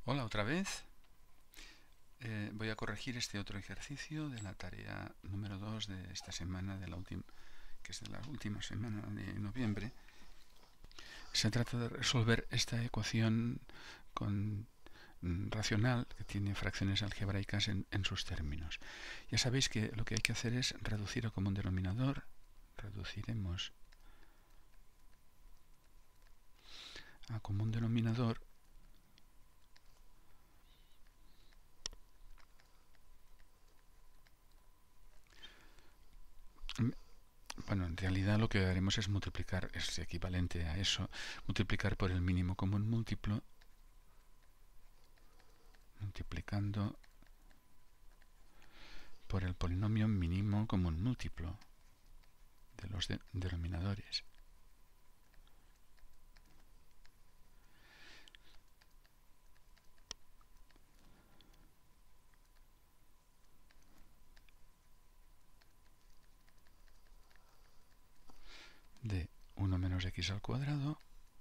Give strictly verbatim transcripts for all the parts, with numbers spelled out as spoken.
Hola otra vez. Eh, voy a corregir este otro ejercicio de la tarea número dos de esta semana, de la última, que es de la última semana de noviembre. Se trata de resolver esta ecuación con, mm, racional que tiene fracciones algebraicas en, en sus términos. Ya sabéis que lo que hay que hacer es reducir a común denominador. Reduciremos a común denominador Bueno, en realidad lo que haremos es multiplicar, es equivalente a eso, multiplicar por el mínimo común múltiplo, multiplicando por el polinomio mínimo común múltiplo de los de denominadores. De uno menos x al cuadrado,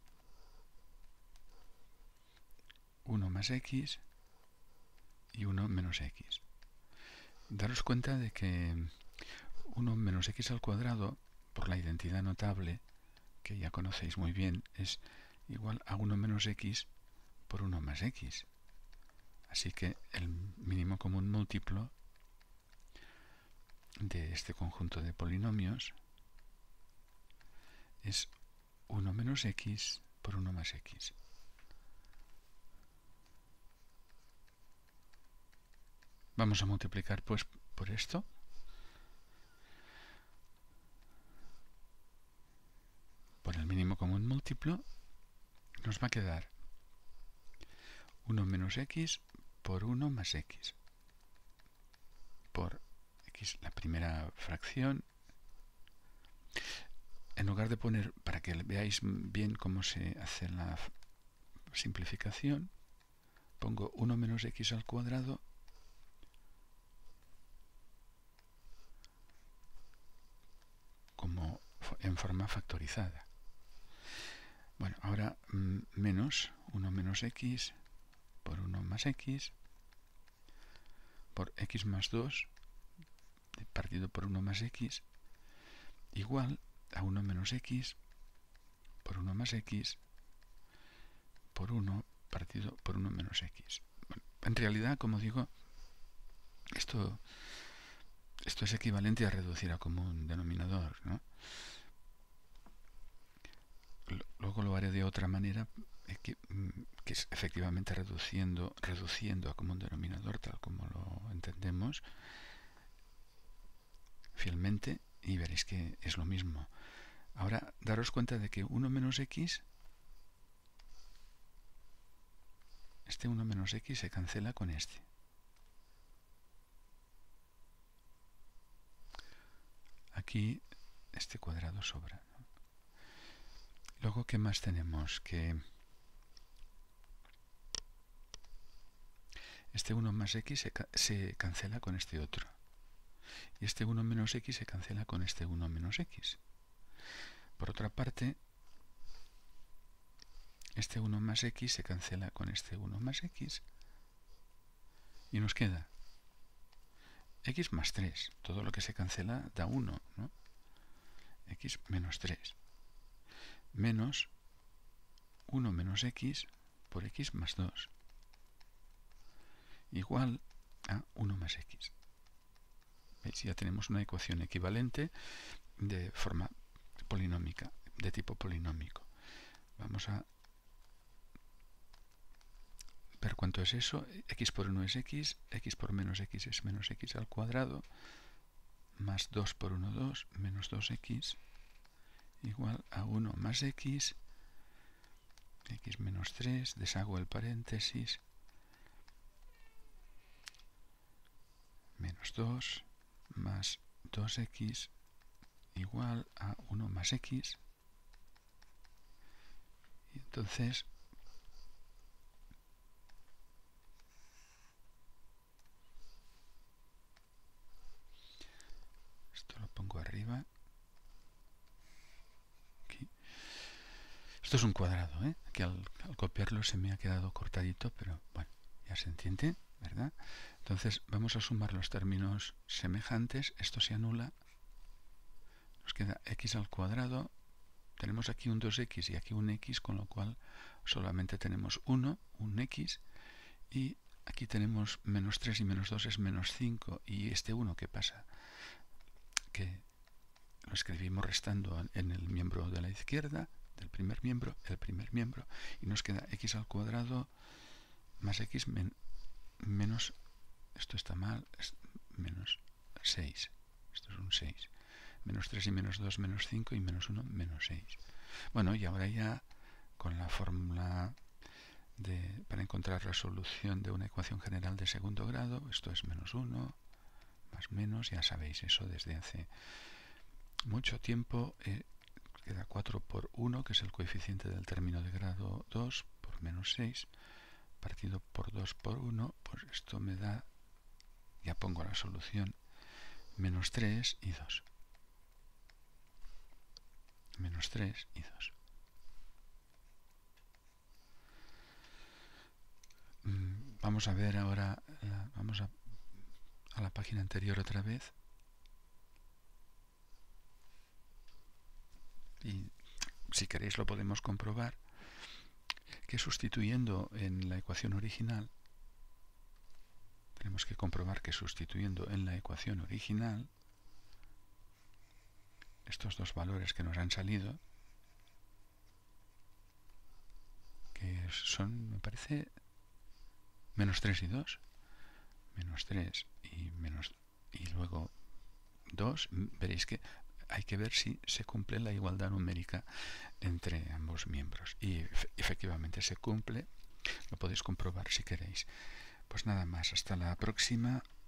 uno más x y uno menos x. Daros cuenta de que uno menos x al cuadrado, por la identidad notable, que ya conocéis muy bien, es igual a uno menos x por uno más x. Así que el mínimo común múltiplo de este conjunto de polinomios es uno menos x por uno más x. Vamos a multiplicar pues por esto. Por el mínimo común múltiplo nos va a quedar uno menos x por uno más x. Por x, la primera fracción. En lugar de poner, para que veáis bien cómo se hace la simplificación, pongo uno menos x al cuadrado como en forma factorizada. Bueno, ahora menos uno menos x por uno más x por x más dos partido por uno más x igual a uno menos x por uno más x por uno partido por uno menos x. Bueno, en realidad, como digo, esto, esto es equivalente a reducir a común denominador, ¿no? Luego lo haré de otra manera, que, que es efectivamente reduciendo, reduciendo a común denominador, tal como lo entendemos fielmente, y veréis que es lo mismo. Ahora, daros cuenta de que uno menos x, este uno menos x se cancela con este. Aquí este cuadrado sobra, ¿no? Luego, ¿qué más tenemos? Que este uno más x se, ca se cancela con este otro. Y este uno menos x se cancela con este uno menos x. Por otra parte, este uno más x se cancela con este uno más x. Y nos queda x más tres. Todo lo que se cancela da uno, ¿no? X menos tres. Menos uno menos x por x más dos. Igual a uno más x. ¿Veis? Ya tenemos una ecuación equivalente de forma polinómica, de tipo polinómico. Vamos a ver cuánto es eso. X por uno es x, x por menos x es menos x al cuadrado, más dos por uno, dos, menos dos x, igual a uno más x, x menos tres, deshago el paréntesis, menos dos, más dos x, igual a uno más x. Y entonces esto lo pongo arriba. Aquí. Esto es un cuadrado, ¿eh? Aquí al, al copiarlo se me ha quedado cortadito, pero bueno. Ya se entiende, ¿verdad? Entonces vamos a sumar los términos semejantes. Esto se anula. Nos queda x al cuadrado. Tenemos aquí un dos x y aquí un x, con lo cual solamente tenemos uno, un x. Y aquí tenemos menos tres y menos dos es menos cinco. ¿Y este uno qué pasa? Que lo escribimos restando en el miembro de la izquierda, del primer miembro, el primer miembro, y nos queda x al cuadrado más x men, menos, esto está mal, es menos seis. Esto es un seis. Menos tres y menos dos, menos cinco, y menos uno, menos seis. Bueno, y ahora ya con la fórmula de, para encontrar la solución de una ecuación general de segundo grado, esto es menos uno, más menos, ya sabéis eso desde hace mucho tiempo. Eh, queda cuatro por uno, que es el coeficiente del término de grado dos, por menos seis, partido por dos por uno, pues esto me da, ya pongo la solución, menos tres y dos. Menos tres y dos. Vamos a ver ahora, vamos a, a la página anterior otra vez. Y si queréis lo podemos comprobar, que sustituyendo en la ecuación original, tenemos que comprobar que sustituyendo en la ecuación original, estos dos valores que nos han salido, que son, me parece, menos tres y dos, menos tres y, menos, y luego dos, veréis que hay que ver si se cumple la igualdad numérica entre ambos miembros. Y efectivamente se cumple, lo podéis comprobar si queréis. Pues nada más, hasta la próxima.